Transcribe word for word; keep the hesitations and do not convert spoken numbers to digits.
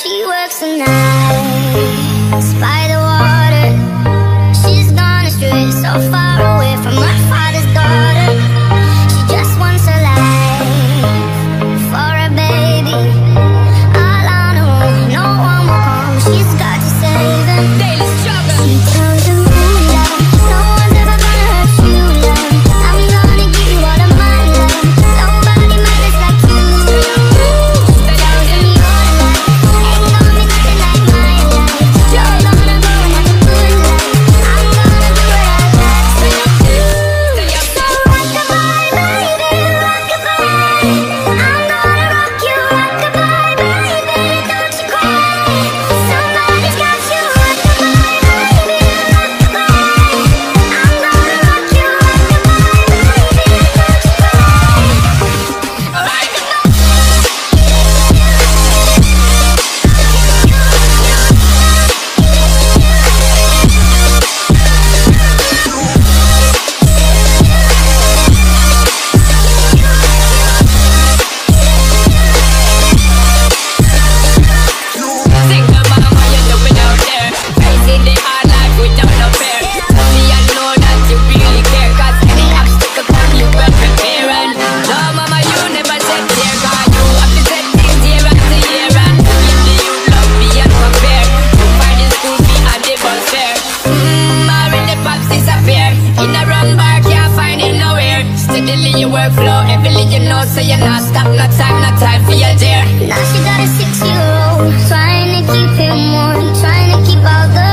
She works the nights by the water. She's gone astray, so far away from her father's daughter. She just wants a life for a baby. All on her own, no one will come. She's got to save him. Daily struggle. She tells him, ooh, love, no one's ever gonna hurt you, love. I'm gonna give you all of my love. Nobody matters like you. She tells him your life ain't gonna be nothing like my life. You're gonna go and have a good life. I'm gonna do what I like for you. So rock-a-bye, baby, rock-a-bye. I'm gonna rock you, rock-a-bye, baby, don't you cry. Somebody's got you, rock-a-bye, baby, rock-a-bye. I'm gonna rock you, rock-a-bye, baby, don't you cry. Think about what you're doing out there, facing the hard life without no fear. Me, I know that you really care, cause any obstacle come you well prepare. And no, mama, you never said dear, cause you have to set things year after year. And give the youth love beyond compare. To find the school fee and the bus fare. Mmm, already pops disappear. In a run bar, can't find it nowhere. Steadily your workflow, everything you know, so you're not stop, no time, no time for your dear. Now she got a six-year-old, trying to keep him warm, trying to keep all the